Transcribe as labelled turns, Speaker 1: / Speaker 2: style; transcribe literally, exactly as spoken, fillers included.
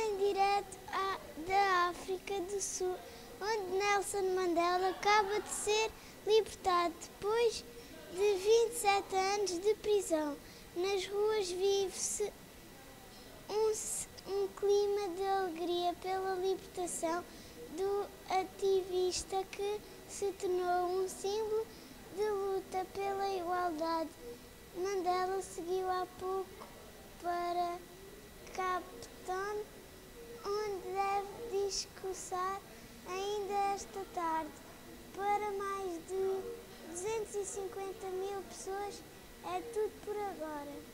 Speaker 1: em direto à- da África do Sul, onde Nelson Mandela acaba de ser libertado depois de vinte e sete anos de prisão. Nas ruas vive-se um, um clima de alegria pela libertação do ativista que se tornou um símbolo de luta pela igualdade. Mandela seguiu há pouco para Cape Town, onde deve discursar ainda esta tarde para mais de duzentas e cinquenta mil pessoas. É tudo por agora.